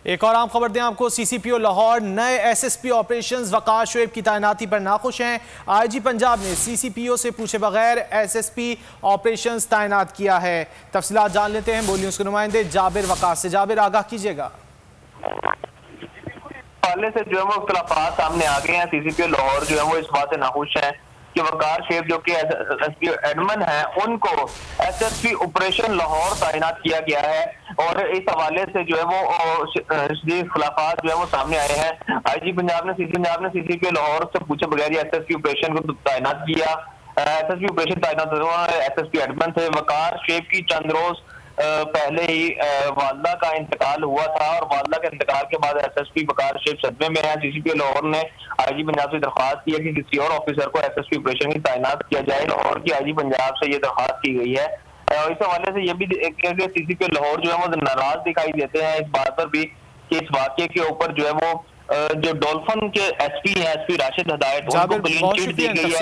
एक और आम खबर दें आपको, सीसीपीओ लाहौर नए एसएसपी ऑपरेशंस वकार शोएब की तैनाती पर नाखुश हैं। आईजी पंजाब ने सीसीपीओ से पूछे बगैर एसएसपी ऑपरेशंस तैनात किया है। तफसीलात जान लेते हैं बोली उसके नुमाइंदे जाबिर वकार से। जाबिर, आगाह कीजिएगा। हवाले से जो है वो इख्तिलाफात सामने आ गए हैं। सीसीपीओ लाहौर जो है वो इस बात से नाखुश है कि वकार शोएब जो कि एसएसपी एडमन है उनको एसएसपी ऑपरेशन लाहौर तैनात किया गया है और इस हवाले से जो है वो इख्तिलाफात जो है वो सामने आए हैं। आईजी पंजाब ने सीसीपीओ लाहौर से पूछे बगैर एसएसपी ऑपरेशन को तैनात किया। एसएसपी ऑपरेशन तैनात हुआ एसएसपी एडमन थे। वकार शोएब की चंद रोज पहले ही वालदा का इंतकाल हुआ था और वालदा के इंतकाल के बाद एसएसपी वकार शोएब सदमे में है। सीसीपीओ लाहौर ने आईजी पंजाब से दरख्वास्त की है कि किसी और ऑफिसर को एसएसपी ऑपरेशन की तैनात किया जाए। लाहौर की आईजी पंजाब से ये दरख्वास्त की गई है। इस हवाले से ये भी सीसीपीओ लाहौर जो है वो नाराज दिखाई देते हैं इस बात पर भी कि इस वाक्य के ऊपर जो है वो जो डॉल्फिन के एसपी है, एसपी राशिद हदायत, उनको क्लीन चिट दी गई है।